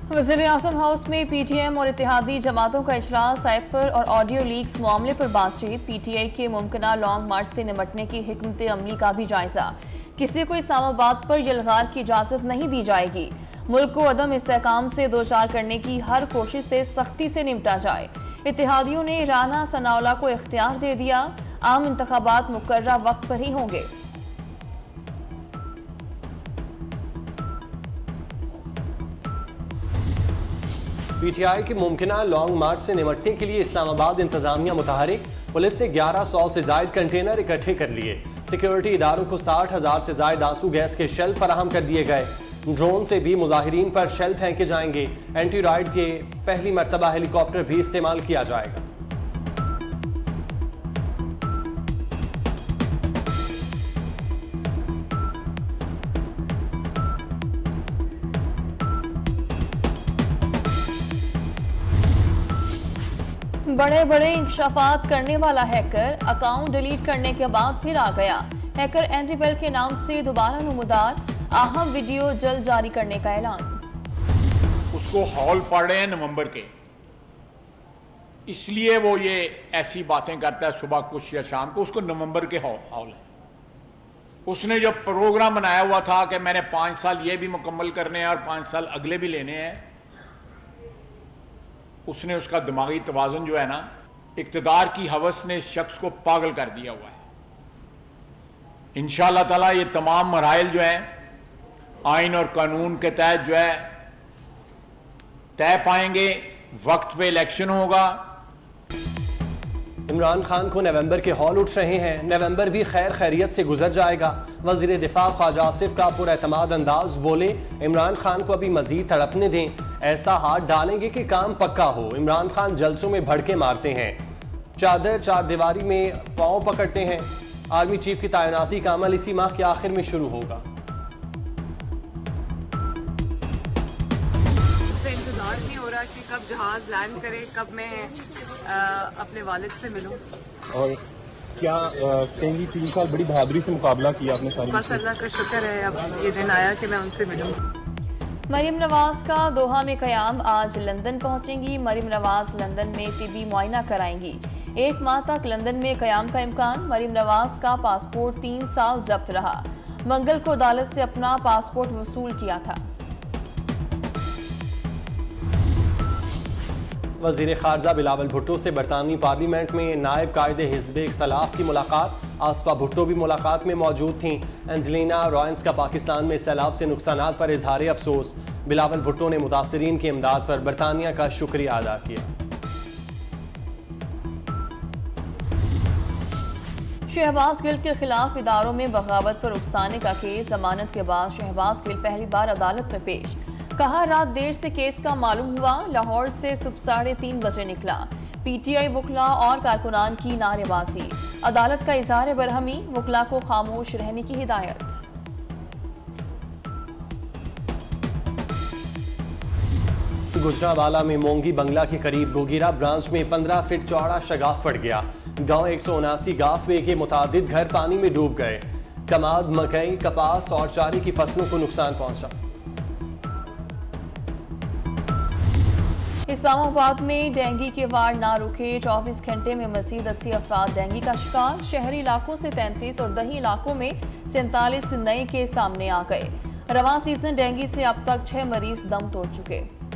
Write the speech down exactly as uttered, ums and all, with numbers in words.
वज़ीर-ए-आज़म हाउस में पीटीएम और इत्तेहादी जमातों का इजलास, साइफर और ऑडियो लीक्स मामले पर बातचीत, पीटीआई के मुमकिना लॉन्ग मार्च से निपटने की हिकमत अमली का भी जायजा। किसी को इस्लामाबाद पर यलगार की इजाजत नहीं दी जाएगी। मुल्क को अदम इस्तेहकाम से दो चार करने की हर कोशिश से सख्ती से निपटा जाए। इत्तेहादियों ने राना सनाउल्लाह को इख्तियार दे दिया, आम इंतखाबात मुकर्ररा वक्त पर ही होंगे। पीटीआई की मुमकिना लॉन्ग मार्च से निपटने के लिए इस्लामाबाद इंतजामिया मुतहरिक, पुलिस ने ग्यारह सौ से जायद कंटेनर इकट्ठे कर लिए। सिक्योरिटी इदारों को साठ हजार से जायद आंसू गैस के शेल फराहम कर दिए गए। ड्रोन से भी मुजाहिरीन पर शेल फेंके जाएंगे। एंटी राइड के पहली मरतबा हेलीकॉप्टर भी इस्तेमाल किया जाएगा। बड़े बड़े इंकशाफात करने वाला हैकर अकाउंट डिलीट करने के बाद फिर आ गया। हैकर एंटीबेल के नाम से दोबारा नमूदार, अहम वीडियो जल्द जारी करने का ऐलान। उसको हॉल पड़ रहे हैं नवंबर के, इसलिए वो ये ऐसी बातें करता है सुबह कुछ या शाम को। उसको नवंबर के हॉल है। उसने जो प्रोग्राम बनाया हुआ था कि मैंने पांच साल ये भी मुकम्मल करने हैं और पांच साल अगले भी लेने हैं, उसने उसका दिमागी तवाज़ुन जो है ना, इक़्तिदार की हवस ने इस शख्स को पागल कर दिया हुआ है। इंशाअल्लाह ताला ये तमाम मराइल जो हैं आइन और कानून के तहत जो है तय पाएंगे। वक्त पे इलेक्शन होगा। इमरान खान को नवंबर के हॉल उठ रहे हैं। नवंबर भी खैर खैरियत से गुजर जाएगा। वजीर दिफा ख्वाजा आसिफ का पुरएतमाद अंदाज बोले, इमरान खान को अभी मजीद तड़पने दें, ऐसा हाथ डालेंगे कि काम पक्का हो। इमरान खान जलसों में भड़के मारते हैं, चादर चार दीवारी में पांव पकड़ते हैं। आर्मी चीफ की तैनाती का अमल इसी माह के आखिर में शुरू होगा। इंतजार नहीं हो रहा कि कब जहाज लैंड करे, कब मैं आ, अपने वालिद से मिलूं। और क्या कहेंगी, तीन साल बड़ी बहादुरी से मुकाबला किया आपने सारी। बस अल्लाह का शुक्र है अब ये दिन आया कि मैं उनसे मिलूं। मरीम नवाज का दोहा में कयाम, आज लंदन पहुंचेंगी। मरीम नवाज लंदन में तिबी मुआयना कराएंगी। एक माह तक लंदन में कयाम का इम्कान। मरीम नवाज का पासपोर्ट तीन साल जब्त रहा। मंगल को अदालत से अपना पासपोर्ट वसूल किया था। वजीर खारजा बिलावल भुट्टो से बरतानवी पार्लियामेंट में नायब कायदे हिज़्ब इख्तलाफ की मुलाकात। आसफा भुट्टो भी मुलाकात में मौजूद थीं। एंजलिना रॉयंस का पाकिस्तान में सैलाब से नुकसानात पर इजहार अफसोस। बिलावल भुट्टो ने मुतासरीन की इमदाद पर बरतानिया का शुक्रिया अदा किया। शहबाज गिल के खिलाफ इदारों में बगावत पर उकसाने का केस। जमानत के बाद शहबाज गिल पहली बार अदालत में पेश। कहा, रात देर से केस का मालूम हुआ। लाहौर से सुबह साढ़े तीन बजे निकला। पीटीआई वकला और कारकुनान की नारेबाजी। अदालत का इजहार बरहमी, वकला को खामोश रहने की हिदायत। गुजरावाला में मोंगी बंगला के करीब गोगीरा ब्रांच में पंद्रह फीट चौड़ा शगाफ फट गया। गांव एक सौ उनासी गाफ वे के मुतादिद घर पानी में डूब गए। कमाद, मकई, कपास और चारे की फसलों को नुकसान पहुंचा। इस्लामाबाद में डेंगू के वार ना रुके। चौबीस घंटे में मजीद अस्सी अफराद डेंगू का शिकार। शहरी इलाकों से तैंतीस और दही इलाकों में सैंतालीस नए केस सामने आ गए। रवां सीजन डेंगू से अब तक छह मरीज दम तोड़ चुके।